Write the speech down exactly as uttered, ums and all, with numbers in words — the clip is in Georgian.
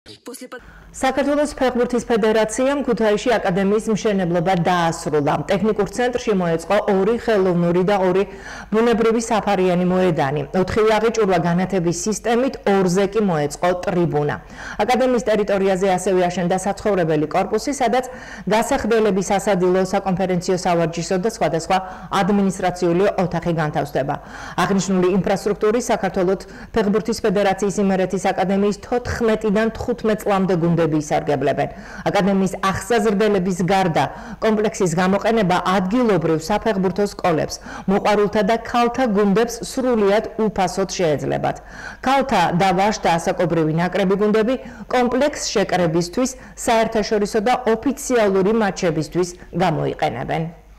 საქართველოს ფეხბურთის ფედერაციამ ქუთაისში აკადემიის მშენებლობა დაასრულა. ტექნიკურ ცენტრში მოეწყო ორი ხელოვნური და ორი ბუნებრივი საფარიანი მოედანი. ოთხივე აღიჭურვა განათების სისტემით, ორზე კი მოეწყო ტრიბუნა. აკადემიის ტერიტორიაზე ასევე აშენდა საცხოვრებელი კორპუსი, სადაც გასახდელების სასადილო, საკონფერენციო, სავარჯიშო და სხვადასხვა ადმინისტრაციული ოთახი განთავსდება. აღნიშნული ინფრასტრუქტურის საქართველოს ფეხბურთის ფედერაციის იმერეთის აკადემიის თოთხმეტიდან თხუთმეტ წლამდე გუნდები ისარგებლებენ. აკადემიის აღსაზრდელების გარდა კომპლექსის გამოყენება ადგილობრივ საფეხბურთო სკოლებს, მოყვარულთა და ქალთა გუნდებს სრულიად უფასოდ შეეძლებათ. ქალთა და ვაჟთა ასაკობრივი ნაკრები გუნდები კომპლექს შეკრებისთვის, საერთაშორისო და ოფიციალური მატჩებისთვის გამოიყენებენ.